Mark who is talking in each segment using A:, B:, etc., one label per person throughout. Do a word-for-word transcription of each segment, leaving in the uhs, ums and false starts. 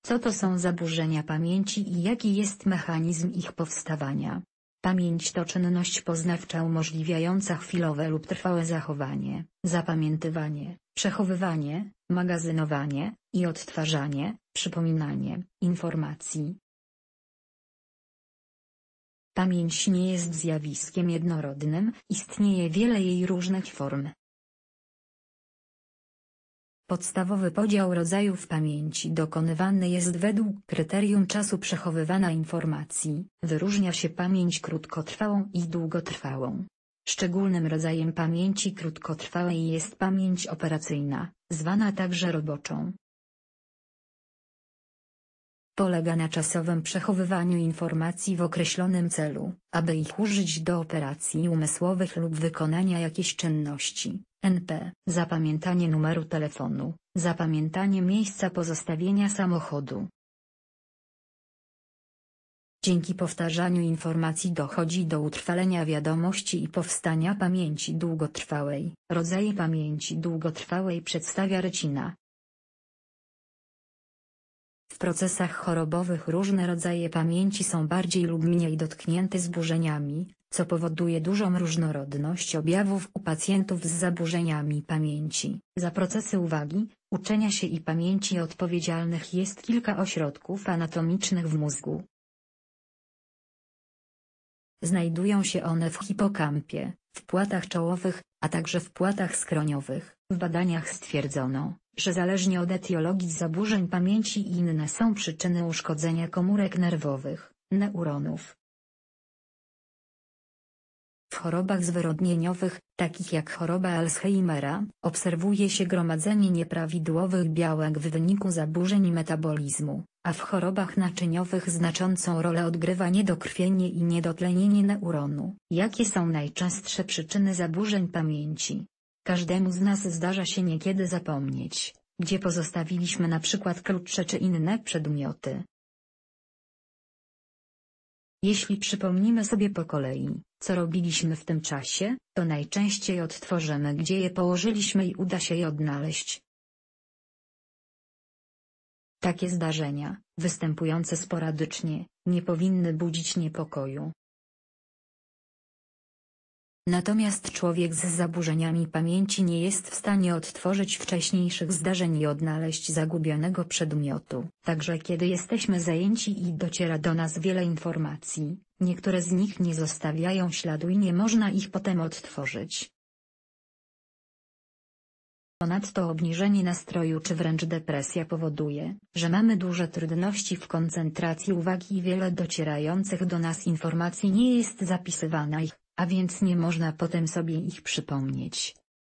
A: Co to są zaburzenia pamięci i jaki jest mechanizm ich powstawania? Pamięć to czynność poznawcza umożliwiająca chwilowe lub trwałe zachowanie, zapamiętywanie, przechowywanie, magazynowanie i odtwarzanie, przypominanie informacji. Pamięć nie jest zjawiskiem jednorodnym, istnieje wiele jej różnych form. Podstawowy podział rodzajów pamięci dokonywany jest według kryterium czasu przechowywania informacji. Wyróżnia się pamięć krótkotrwałą i długotrwałą. Szczególnym rodzajem pamięci krótkotrwałej jest pamięć operacyjna, zwana także roboczą. Polega na czasowym przechowywaniu informacji w określonym celu, aby ich użyć do operacji umysłowych lub wykonania jakiejś czynności. N P. Zapamiętanie numeru telefonu, zapamiętanie miejsca pozostawienia samochodu. Dzięki powtarzaniu informacji dochodzi do utrwalenia wiadomości i powstania pamięci długotrwałej. Rodzaje pamięci długotrwałej przedstawia Rycina. W procesach chorobowych różne rodzaje pamięci są bardziej lub mniej dotknięte zaburzeniami, co powoduje dużą różnorodność objawów u pacjentów z zaburzeniami pamięci. Za procesy uwagi, uczenia się i pamięci odpowiedzialnych jest kilka ośrodków anatomicznych w mózgu. Znajdują się one w hipokampie, w płatach czołowych, a także w płatach skroniowych. W badaniach stwierdzono, że zależnie od etiologii zaburzeń pamięci inne są przyczyny uszkodzenia komórek nerwowych, neuronów. W chorobach zwyrodnieniowych, takich jak choroba Alzheimera, obserwuje się gromadzenie nieprawidłowych białek w wyniku zaburzeń metabolizmu, a w chorobach naczyniowych znaczącą rolę odgrywa niedokrwienie i niedotlenienie neuronu. Jakie są najczęstsze przyczyny zaburzeń pamięci? Każdemu z nas zdarza się niekiedy zapomnieć, gdzie pozostawiliśmy na przykład klucze czy inne przedmioty. Jeśli przypomnimy sobie po kolei, co robiliśmy w tym czasie, to najczęściej odtworzymy, gdzie je położyliśmy i uda się je odnaleźć. Takie zdarzenia, występujące sporadycznie, nie powinny budzić niepokoju. Natomiast człowiek z zaburzeniami pamięci nie jest w stanie odtworzyć wcześniejszych zdarzeń i odnaleźć zagubionego przedmiotu. Także kiedy jesteśmy zajęci i dociera do nas wiele informacji, niektóre z nich nie zostawiają śladu i nie można ich potem odtworzyć. Ponadto obniżenie nastroju czy wręcz depresja powoduje, że mamy duże trudności w koncentracji uwagi i wiele docierających do nas informacji nie jest zapisywanych, a więc nie można potem sobie ich przypomnieć.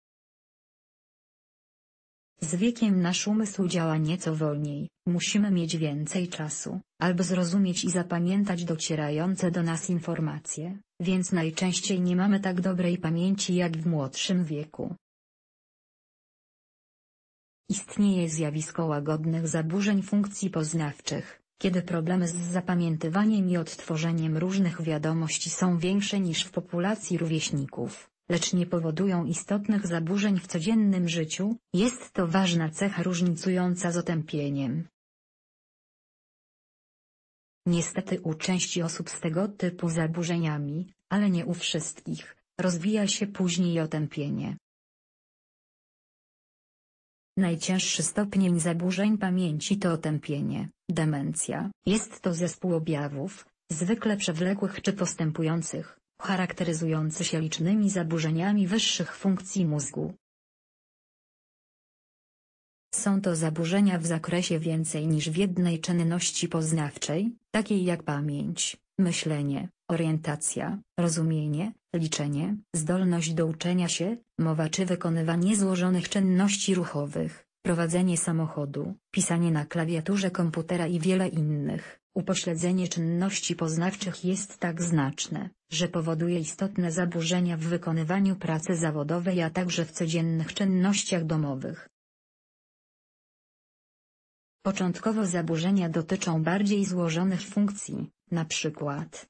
A: Z wiekiem nasz umysł działa nieco wolniej, musimy mieć więcej czasu, aby zrozumieć i zapamiętać docierające do nas informacje, więc najczęściej nie mamy tak dobrej pamięci jak w młodszym wieku. Istnieje zjawisko łagodnych zaburzeń funkcji poznawczych, kiedy problemy z zapamiętywaniem i odtworzeniem różnych wiadomości są większe niż w populacji rówieśników, lecz nie powodują istotnych zaburzeń w codziennym życiu. Jest to ważna cecha różnicująca z otępieniem. Niestety u części osób z tego typu zaburzeniami, ale nie u wszystkich, rozwija się później otępienie. Najcięższy stopień zaburzeń pamięci to otępienie, demencja. Jest to zespół objawów, zwykle przewlekłych czy postępujących, charakteryzujący się licznymi zaburzeniami wyższych funkcji mózgu. Są to zaburzenia w zakresie więcej niż w jednej czynności poznawczej, takiej jak pamięć, myślenie, orientacja, rozumienie, liczenie, zdolność do uczenia się, mowa czy wykonywanie złożonych czynności ruchowych, prowadzenie samochodu, pisanie na klawiaturze komputera i wiele innych. Upośledzenie czynności poznawczych jest tak znaczne, że powoduje istotne zaburzenia w wykonywaniu pracy zawodowej, a także w codziennych czynnościach domowych. Początkowo zaburzenia dotyczą bardziej złożonych funkcji, na przykład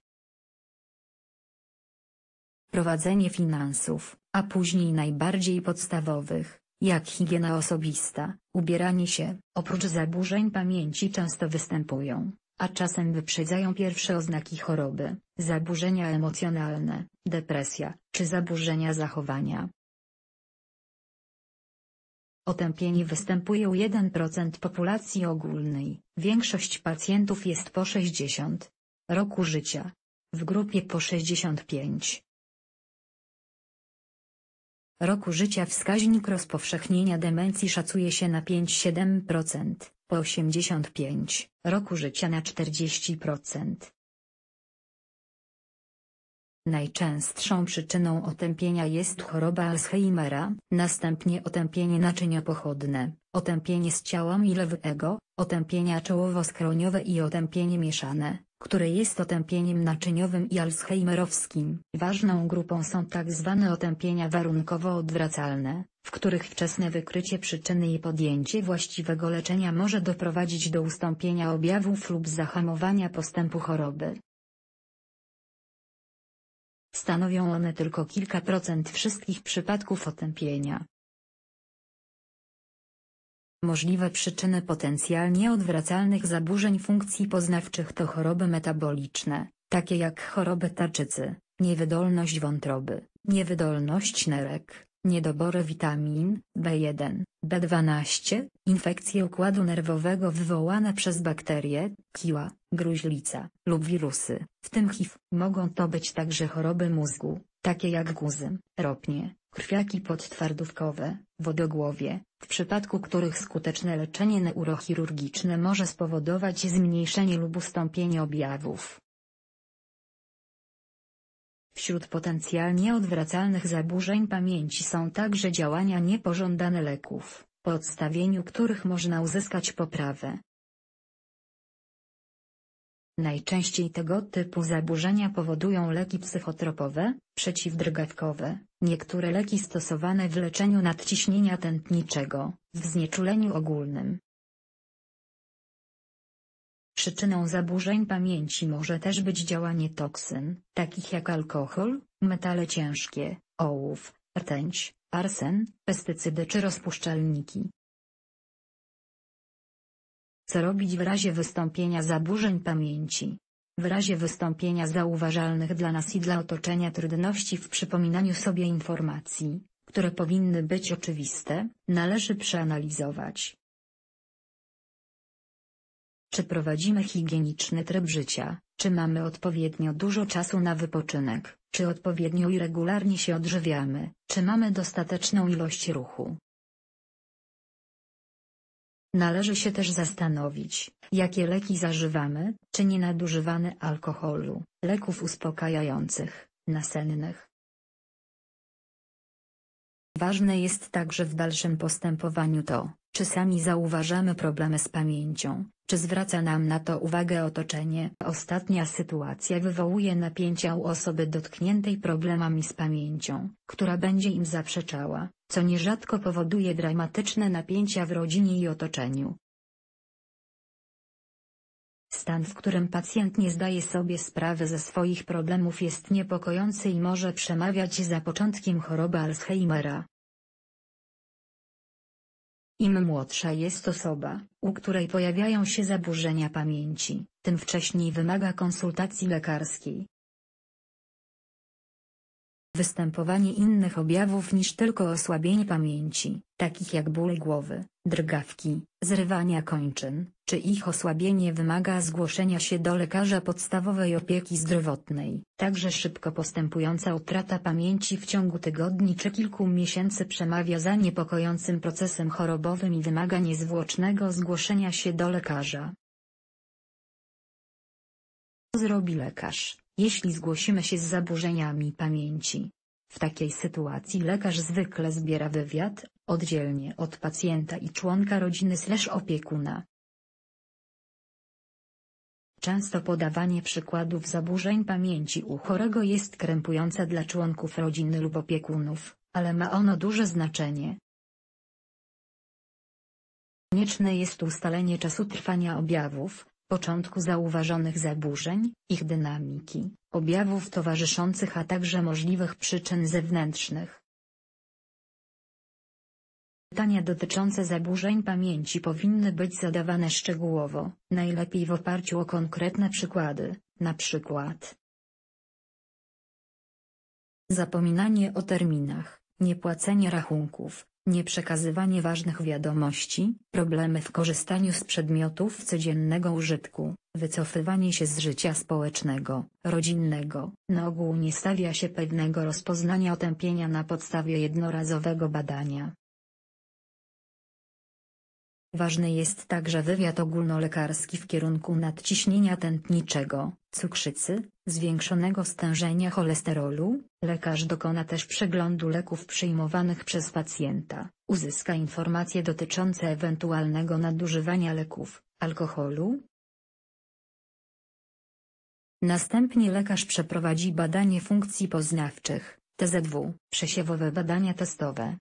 A: prowadzenie finansów, a później najbardziej podstawowych, jak higiena osobista, ubieranie się, oprócz zaburzeń pamięci często występują, a czasem wyprzedzają pierwsze oznaki choroby, zaburzenia emocjonalne, depresja, czy zaburzenia zachowania. Otępienie występuje u jeden procent populacji ogólnej, większość pacjentów jest po sześćdziesiątym roku życia. W grupie po sześćdziesiątym piątym roku życia wskaźnik rozpowszechnienia demencji szacuje się na pięć do siedmiu procent, po osiemdziesiątym piątym roku życia na czterdzieści procent. Najczęstszą przyczyną otępienia jest choroba Alzheimera, następnie otępienie naczyniopochodne, otępienie z ciała milowego, otępienia czołowo-skroniowe i otępienie mieszane, które jest otępieniem naczyniowym i alzheimerowskim. Ważną grupą są tak zwane otępienia warunkowo-odwracalne, w których wczesne wykrycie przyczyny i podjęcie właściwego leczenia może doprowadzić do ustąpienia objawów lub zahamowania postępu choroby. Stanowią one tylko kilka procent wszystkich przypadków otępienia. Możliwe przyczyny potencjalnie odwracalnych zaburzeń funkcji poznawczych to choroby metaboliczne, takie jak choroby tarczycy, niewydolność wątroby, niewydolność nerek, niedobory witamin B jeden, B dwanaście, infekcje układu nerwowego wywołane przez bakterie, kiła, gruźlica, lub wirusy, w tym H I V. Mogą to być także choroby mózgu, takie jak guzy, ropnie, krwiaki podtwardówkowe, wodogłowie, w przypadku których skuteczne leczenie neurochirurgiczne może spowodować zmniejszenie lub ustąpienie objawów. Wśród potencjalnie odwracalnych zaburzeń pamięci są także działania niepożądane leków, po odstawieniu których można uzyskać poprawę. Najczęściej tego typu zaburzenia powodują leki psychotropowe, przeciwdrgawkowe, niektóre leki stosowane w leczeniu nadciśnienia tętniczego, w znieczuleniu ogólnym. Przyczyną zaburzeń pamięci może też być działanie toksyn, takich jak alkohol, metale ciężkie, ołów, rtęć, arsen, pestycydy czy rozpuszczalniki. Co robić w razie wystąpienia zaburzeń pamięci? W razie wystąpienia zauważalnych dla nas i dla otoczenia trudności w przypominaniu sobie informacji, które powinny być oczywiste, należy przeanalizować. Czy prowadzimy higieniczny tryb życia, czy mamy odpowiednio dużo czasu na wypoczynek, czy odpowiednio i regularnie się odżywiamy, czy mamy dostateczną ilość ruchu. Należy się też zastanowić, jakie leki zażywamy, czy nie nadużywamy alkoholu, leków uspokajających, nasennych. Ważne jest także w dalszym postępowaniu to, czy sami zauważamy problemy z pamięcią, czy zwraca nam na to uwagę otoczenie. Ostatnia sytuacja wywołuje napięcia u osoby dotkniętej problemami z pamięcią, która będzie im zaprzeczała, co nierzadko powoduje dramatyczne napięcia w rodzinie i otoczeniu. Stan, w którym pacjent nie zdaje sobie sprawy ze swoich problemów, jest niepokojący i może przemawiać za początkiem choroby Alzheimera. Im młodsza jest osoba, u której pojawiają się zaburzenia pamięci, tym wcześniej wymaga konsultacji lekarskiej. Występowanie innych objawów niż tylko osłabienie pamięci, takich jak ból głowy, drgawki, zrywania kończyn, czy ich osłabienie wymaga zgłoszenia się do lekarza podstawowej opieki zdrowotnej. Także szybko postępująca utrata pamięci w ciągu tygodni czy kilku miesięcy przemawia za niepokojącym procesem chorobowym i wymaga niezwłocznego zgłoszenia się do lekarza. Co zrobi lekarz, jeśli zgłosimy się z zaburzeniami pamięci? W takiej sytuacji lekarz zwykle zbiera wywiad, oddzielnie od pacjenta i członka rodziny slash opiekuna. Często podawanie przykładów zaburzeń pamięci u chorego jest krępujące dla członków rodziny lub opiekunów, ale ma ono duże znaczenie. Konieczne jest ustalenie czasu trwania objawów, początku zauważonych zaburzeń, ich dynamiki, objawów towarzyszących, a także możliwych przyczyn zewnętrznych. Pytania dotyczące zaburzeń pamięci powinny być zadawane szczegółowo, najlepiej w oparciu o konkretne przykłady, na przykład zapominanie o terminach, niepłacenie rachunków, nieprzekazywanie ważnych wiadomości, problemy w korzystaniu z przedmiotów codziennego użytku, wycofywanie się z życia społecznego, rodzinnego. Na ogół nie stawia się pewnego rozpoznania otępienia na podstawie jednorazowego badania. Ważny jest także wywiad ogólnolekarski w kierunku nadciśnienia tętniczego, cukrzycy, zwiększonego stężenia cholesterolu. Lekarz dokona też przeglądu leków przyjmowanych przez pacjenta, uzyska informacje dotyczące ewentualnego nadużywania leków, alkoholu. Następnie lekarz przeprowadzi badanie funkcji poznawczych, T Z W, przesiewowe badania testowe.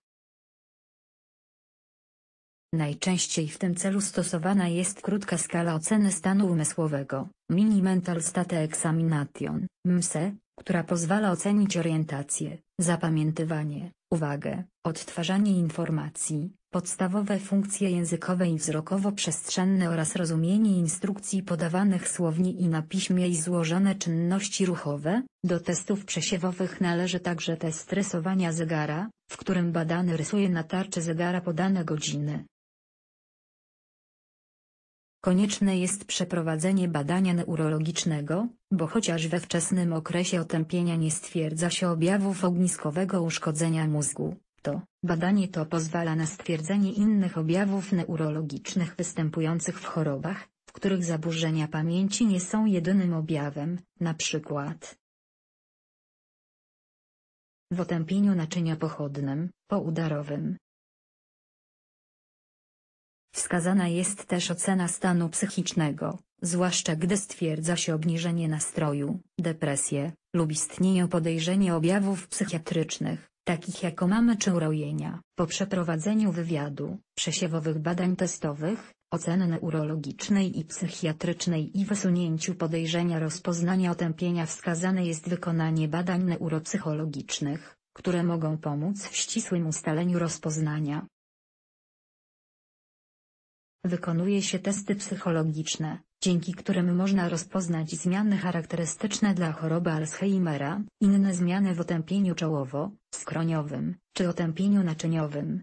A: Najczęściej w tym celu stosowana jest krótka skala oceny stanu umysłowego, Mini Mental State Examination, M S E, która pozwala ocenić orientację, zapamiętywanie, uwagę, odtwarzanie informacji, podstawowe funkcje językowe i wzrokowo-przestrzenne oraz rozumienie instrukcji podawanych słownie i na piśmie i złożone czynności ruchowe. Do testów przesiewowych należy także test rysowania zegara, w którym badany rysuje na tarczy zegara podane godziny. Konieczne jest przeprowadzenie badania neurologicznego, bo chociaż we wczesnym okresie otępienia nie stwierdza się objawów ogniskowego uszkodzenia mózgu, to badanie to pozwala na stwierdzenie innych objawów neurologicznych występujących w chorobach, w których zaburzenia pamięci nie są jedynym objawem, na przykład w otępieniu naczynia pochodnym, poudarowym. Wskazana jest też ocena stanu psychicznego, zwłaszcza gdy stwierdza się obniżenie nastroju, depresję, lub istnieje podejrzenie objawów psychiatrycznych, takich jak omamy czy urojenia. Po przeprowadzeniu wywiadu, przesiewowych badań testowych, oceny neurologicznej i psychiatrycznej i wysunięciu podejrzenia rozpoznania otępienia wskazane jest wykonanie badań neuropsychologicznych, które mogą pomóc w ścisłym ustaleniu rozpoznania. Wykonuje się testy psychologiczne, dzięki którym można rozpoznać zmiany charakterystyczne dla choroby Alzheimera, inne zmiany w otępieniu czołowo-skroniowym, czy otępieniu naczyniowym.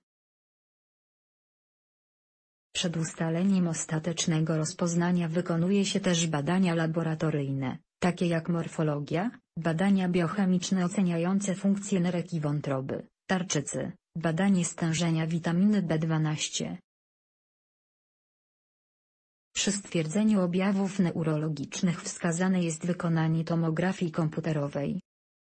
A: Przed ustaleniem ostatecznego rozpoznania wykonuje się też badania laboratoryjne, takie jak morfologia, badania biochemiczne oceniające funkcje nerek i wątroby, tarczycy, badanie stężenia witaminy B dwanaście. Przy stwierdzeniu objawów neurologicznych wskazane jest wykonanie tomografii komputerowej.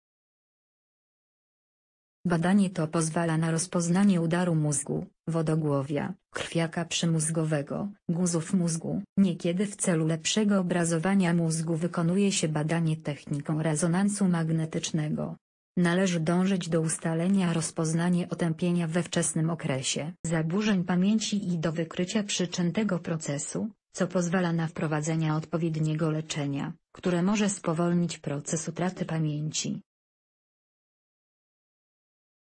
A: Badanie to pozwala na rozpoznanie udaru mózgu, wodogłowia, krwiaka przymózgowego, guzów mózgu. Niekiedy w celu lepszego obrazowania mózgu wykonuje się badanie techniką rezonansu magnetycznego. Należy dążyć do ustalenia rozpoznania otępienia we wczesnym okresie zaburzeń pamięci i do wykrycia przyczyn tego procesu, co pozwala na wprowadzenie odpowiedniego leczenia, które może spowolnić proces utraty pamięci.